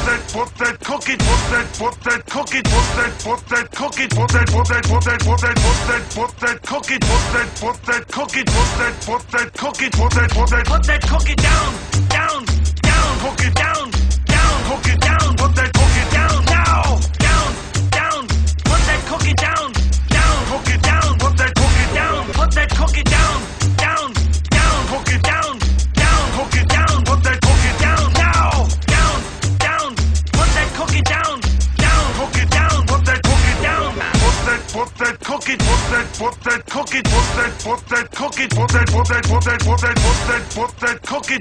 that cookie, put that cookie, put that cookie, put that cookie, put that cookie, put that cookie down, down, down, cook it down, down, cook it down, put that cookie down now, down, down, put that cookie down, down, cook it down, put that cookie down, put that cookie down, down, down, cook it down, down, cook it down, put that cookie down now, down, down, put that cookie down, down, cook it down, put that cookie down, put that cookie, put that cookie, put that cookie, put that cookie, put that cookie,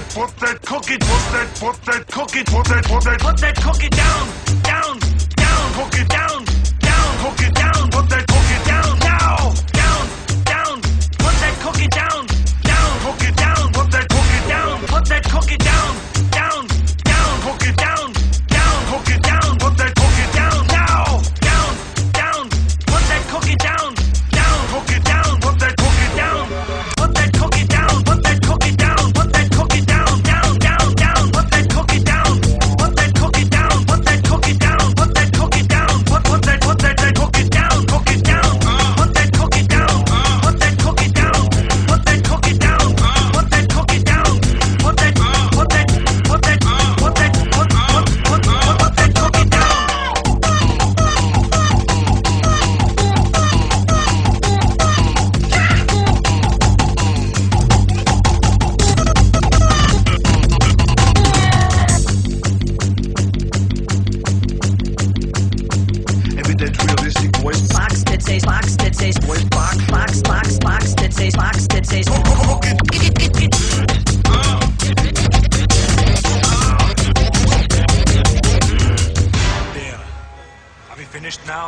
put that cookie down, down, down, cook it down, down, cook it down, put that cookie down now, down, down, put that cookie down, down, cook it down, put that cookie down, put that cookie down, down, down, cook it down, down, cook it down, put that cookie down now, down, down, put that cookie down, down, cook it down, put that cookie down, put that cookie down, put that cookie down, put that cookie down, down, down, down, put that cookie down, put that cookie down, put that cookie down, put that cookie down, put that cookie down, cook it down, put that cookie down, put that cookie down, put that cookie down, put that cookie down, put that cookie Box that says boys box that says box that says There. Are we finished now?